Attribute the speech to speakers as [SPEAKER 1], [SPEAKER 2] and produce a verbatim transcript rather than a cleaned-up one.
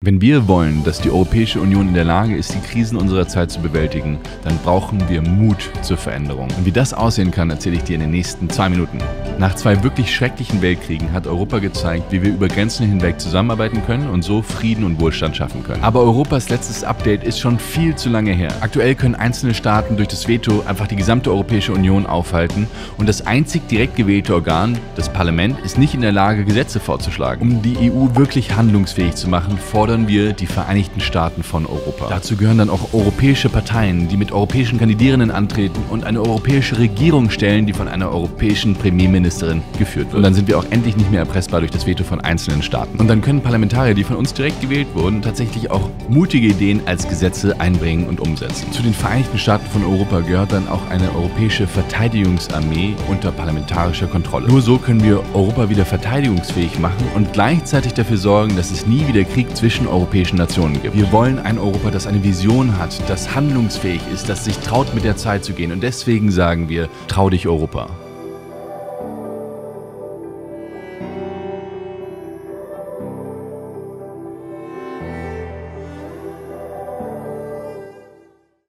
[SPEAKER 1] Wenn wir wollen, dass die Europäische Union in der Lage ist, die Krisen unserer Zeit zu bewältigen, dann brauchen wir Mut zur Veränderung. Und wie das aussehen kann, erzähle ich dir in den nächsten zwei Minuten. Nach zwei wirklich schrecklichen Weltkriegen hat Europa gezeigt, wie wir über Grenzen hinweg zusammenarbeiten können und so Frieden und Wohlstand schaffen können. Aber Europas letztes Update ist schon viel zu lange her. Aktuell können einzelne Staaten durch das Veto einfach die gesamte Europäische Union aufhalten und das einzig direkt gewählte Organ, das Parlament, ist nicht in der Lage, Gesetze vorzuschlagen. Um die E U wirklich handlungsfähig zu machen, fordern wir die Vereinigten Staaten von Europa. Dazu gehören dann auch europäische Parteien, die mit europäischen Kandidierenden antreten und eine europäische Regierung stellen, die von einer europäischen Premierministerin geführt wird. Und dann sind wir auch endlich nicht mehr erpressbar durch das Veto von einzelnen Staaten. Und dann können Parlamentarier, die von uns direkt gewählt wurden, tatsächlich auch mutige Ideen als Gesetze einbringen und umsetzen. Zu den Vereinigten Staaten von Europa gehört dann auch eine europäische Verteidigungsarmee unter parlamentarischer Kontrolle. Nur so können wir Europa wieder verteidigungsfähig machen und gleichzeitig dafür sorgen, dass es nie wieder Krieg zwischen europäischen Nationen gibt. Wir wollen ein Europa, das eine Vision hat, das handlungsfähig ist, das sich traut, mit der Zeit zu gehen. Und deswegen sagen wir, trau dich Europa.